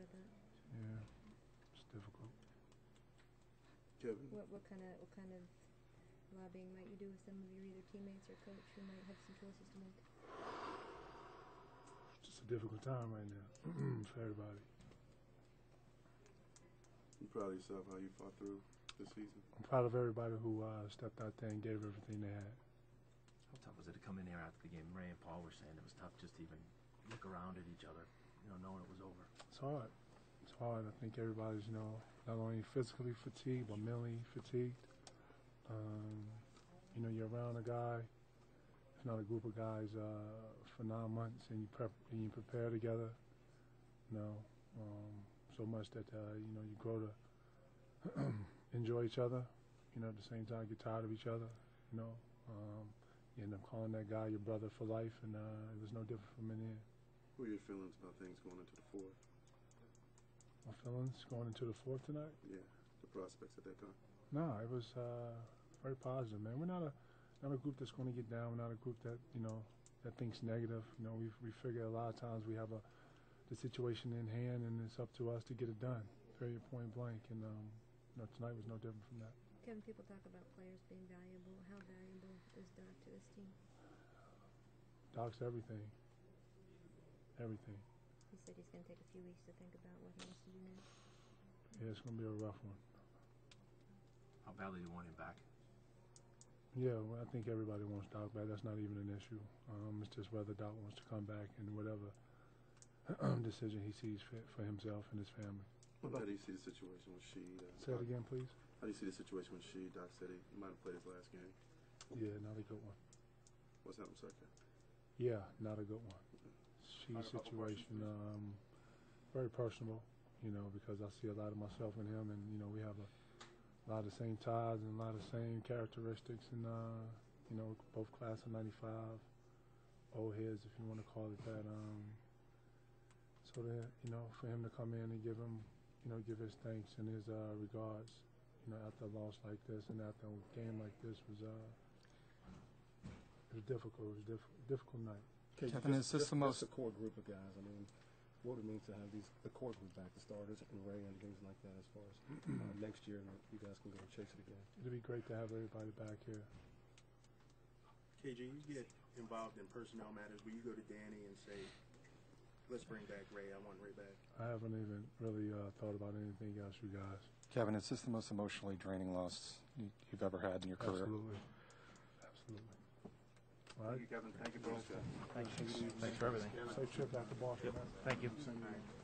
about that. Yeah, it's difficult. Kevin? What kind of lobbying might you do with some of your either teammates or coach who might have some choices to make? It's just a difficult time right now for everybody. You proud of yourself how you fought through this season? I'm proud of everybody who stepped out there and gave everything they had. How tough was it to come in there after the game? Ray and Paul were saying it was tough just to even look around at each other, knowing it was over. It's hard. It's hard. I think everybody's, not only physically fatigued, but mentally fatigued. You're around a guy, if not a group of guys, for 9 months, and you prepare together. So much that you grow to enjoy each other. At the same time, get tired of each other. You end up calling that guy your brother for life, and it was no different from in here. What are your feelings about things going into the fourth? My feelings going into the fourth tonight? Yeah, the prospects at that time. No, it was very positive, man. We're not a group that's going to get down. We're not a group that that thinks negative. We figure a lot of times we have the situation in hand, and it's up to us to get it done. Period, point blank. And tonight was no different from that. Kevin, people talk about players being valuable. How valuable is Doc to this team? Doc's everything. Everything. He said he's going to take a few weeks to think about what he wants to do next. Yeah, it's going to be a rough one. How badly do you want him back? Yeah, well, I think everybody wants Doc back. That's not even an issue. It's just whether Doc wants to come back and whatever decision he sees fit for himself and his family. How do you see the situation with Sheed? Say it again, please. How do you see the situation with Sheed? Doc said he might have played his last game. Yeah, not a good one. What's happened, second? Yeah, not a good one. Sheed's situation, very personal, because I see a lot of myself in him, and, we have a lot of the same ties and a lot of the same characteristics, and, both class of 95, old heads, if you want to call it that. So that, for him to come in and give his thanks and his regards, after a loss like this and after a game like this was difficult. It was a difficult night. Kevin, is this the most core group of guys? I mean, what would it mean to have the core group back, the starters and Ray and things like that, as far as next year, and you guys can go and chase it again? It'd be great to have everybody back here. KG, you get involved in personnel matters where you go to Danny and say, let's bring back Ray. I want Ray back. I haven't even really thought about anything else, you guys. Kevin, is this the most emotionally draining loss you've ever had in your career? Absolutely. Absolutely. All right. Thank you, Kevin. Thank you, both. Thanks for everything. Safe trip back to Boston. Thank you. Man.